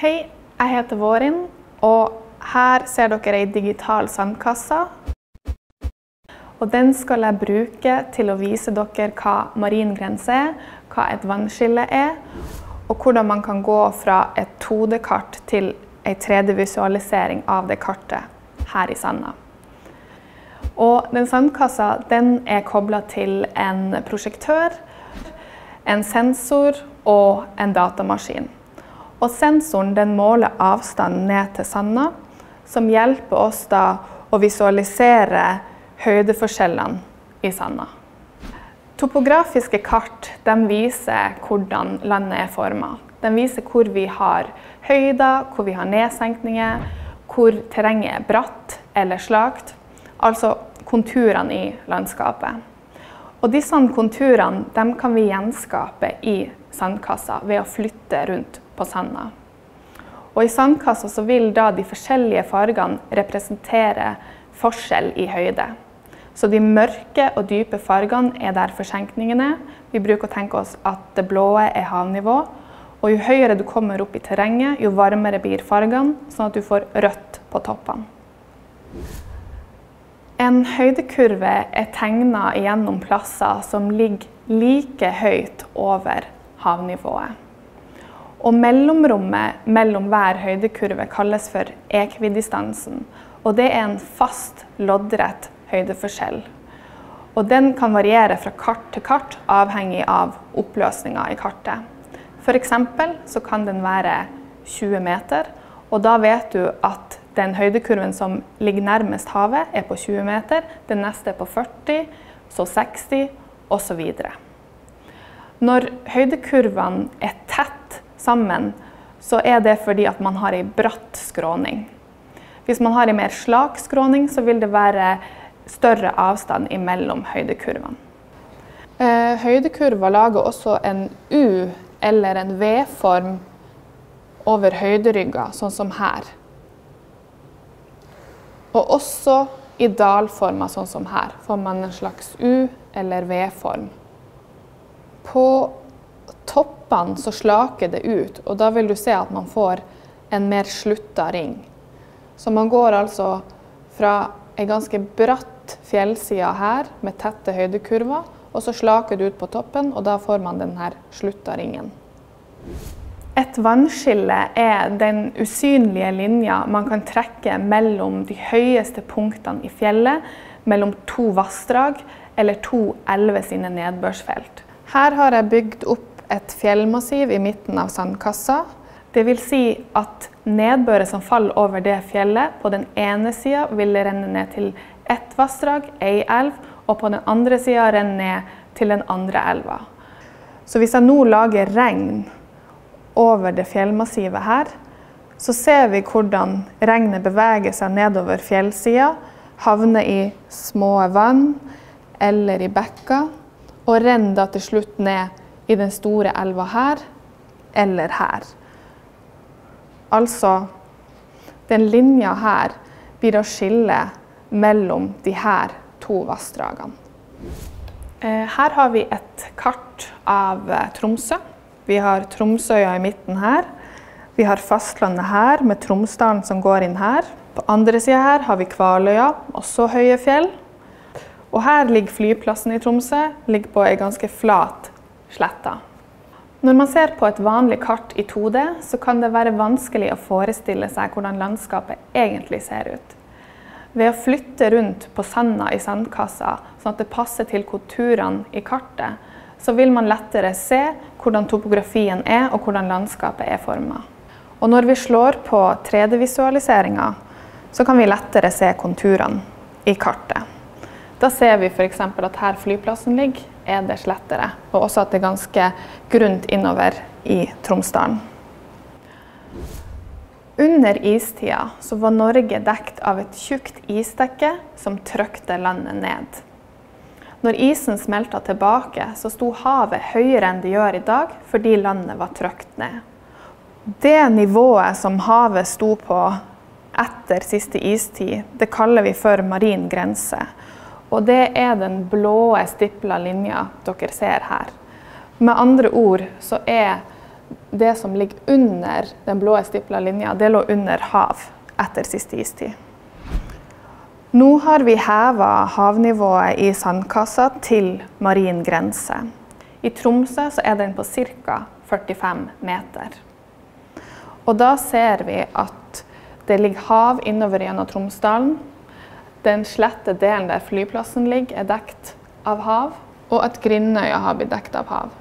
Hei, jeg heter Vårin, og her ser dere en digital sandkasse. Og den skal jeg bruke til å vise dere hva marin grense er, hva et vannskille er, og hvordan man kan gå fra et 2D-kart til en 3D-visualisering av det kartet her i sanda. Og den sandkassa den er koblet til en prosjektør, en sensor og en datamaskin. Og sensoren den måler avstanden ned til sanda, som hjelper oss da å visualisere høydeforskjellene i sanda. Topografiske kart de viser hvordan landet er formet. De viser hvor vi har høyder, hvor vi har nedsenkninger, hvor terrenget er bratt eller slakt, altså konturene i landskapet. Og disse konturene de kan vi gjenskape i sandkassa ved å flytte rundt på sanda. Og i sandkassa så vil da de forskjellige fargene representere forskjell i høyde. Så de mørke og dype fargene er der forsenkningene. Vi bruker å tenke oss at det blå er havnivå. Og jo høyere du kommer opp i terrenget, jo varmere blir fargene, sånn at du får rødt på toppene. En høydekurve er tegnet gjennom plasser som ligger like høyt over havnivået. Og mellomrommet mellom hver høydekurve kalles for ekvidistansen. Og det er en fast, loddrett høydeforskjell. Og den kan variere fra kart til kart, avhengig av oppløsningen i kartet. For eksempel så kan den være 20 meter, og da vet du at den høydekurven som ligger nærmest havet er på 20 meter, den neste er på 40, så 60, og så videre. Når høydekurvene er tett sammen, så er det fordi at man har en bratt skråning. Hvis man har en mer slak skråning, så vil det være større avstand imellom høydekurvene. Høydekurver lager også en U eller en V-form over høyderygger, sånn som her. Og også i dalformer, sånn som her, får man en slags U eller V-form. På toppene så slaker det ut, og da vil du se at man får en mer sluttet ring. Så man går altså fra en ganske bratt fjellside her, med tette høydekurver, og så slaker det ut på toppen, og da får man denne sluttet ringen. Et vannskille er den usynlige linja man kan trekke mellom de høyeste punktene i fjellet, mellom to vassdrag eller to elver sine nedbørsfelt. Her har jeg bygd opp et fjellmassiv i midten av sandkassa. Det vil si at nedbøret som faller over det fjellet på den ene siden vil renne ned til ett vassdrag, ei elv, og på den andre siden renne ned til den andre elva. Så hvis jeg nå lager regn over det fjellmassivet her, så ser vi hvordan regnet beveger seg nedover fjellsiden, havner i små vann eller i bekker, og renner da til slutt ned i den store elva her, eller her. Altså, den linja her blir å skille mellom de her to vassdragene. Her har vi et kart av Tromsø. Vi har Tromsøya i midten her. Vi har fastlandet her med Tromsdalen som går inn her. På andre siden her har vi Kvaløya, også høye fjell. Og her ligger flyplassen i Tromsø, ligger på en ganske flat sletta. Når man ser på et vanlig kart i 2D, så kan det være vanskelig å forestille seg hvordan landskapet egentlig ser ut. Ved å flytte rundt på sanda i sandkassa, sånn at det passer til konturene i kartet, så vil man lettere se hvordan topografien er og hvordan landskapet er formet. Og når vi slår på 3D-visualiseringen, så kan vi lettere se konturene i kartet. Da ser vi for eksempel at her flyplassen ligger, er det slettere, og også at det er ganske grunt innover i Tromsdalen. Under istida så var Norge dekt av et tjukt isdekke som trykte landet ned. Når isen smeltet tilbake, så sto havet høyere enn det gjør i dag, fordi landet var trykt ned. Det nivået som havet sto på etter siste istid, det kaller vi for marin grense. Og det er den blå stipla linja dere ser her. Med andre ord så er det som ligger under den blå stipla linja, det lå under hav etter siste istid. Nå har vi hevet havnivået i sandkassa til marin grense. I Tromsø så er den på ca. 45 meter. Og da ser vi at det ligger hav innover gjennom Tromsdalen. Den slette delen der flyplassen ligger er dekt av hav, og at Grindøya har blitt dekt av hav.